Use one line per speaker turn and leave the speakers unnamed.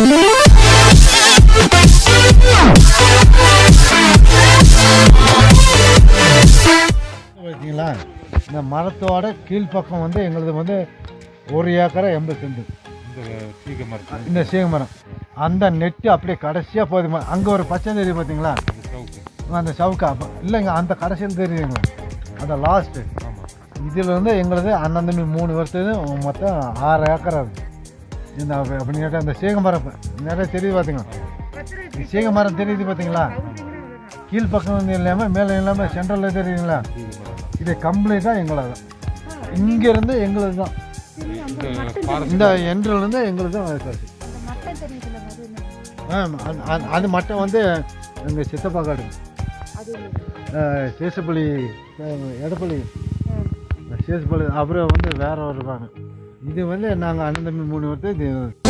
பார்த்தீங்களா, இந்த மரத்தோட கீழ்ப்பக்கம் வந்து எங்களுக்கு வந்து 1 ஏக்கரை 80 சென்ட். இந்த சீக மரம் அந்த நெட்டு அப்படியே கடைசியாக போகுது. அங்கே ஒரு பச்சை தெரியும் பார்த்தீங்களா, அந்த சவுக்கா இல்லைங்க, அந்த கடைசியில் தெரியுங்க, அந்த லாஸ்ட்டு. இதில் வந்து எங்களுக்கு அண்ணன் 3 வருஷத்துக்கு மொத்தம் 6 ஏக்கரை இருக்குது. இந்த அப்படின்னு அந்த சீக மரம் நிறைய தெரியுது பார்த்தீங்களா, சீக மரம் தெரியுது பார்த்தீங்களா, கீழ்ப்பக்கம் வந்து இல்லாமல் மேலே இல்லாமல் சென்ட்ரலில் தெரியுங்களா. இது கம்ப்ளீட்டாக எங்களது தான். இங்கேருந்து எங்களுக்கு தான், இந்த என்ட்ரிலேருந்து எங்களுக்கு தான் காசு. அது மட்டும் வந்து எங்கள் சித்தப்பா காடு சேஷப்பள்ளி எடப்பள்ளி சேஷப்பள்ளி, அப்புறம் வந்து வேற ஒரு இருப்பாங்க. இது வந்து நாங்கள் அண்ணன் தம்பி 3 வருஷம் இது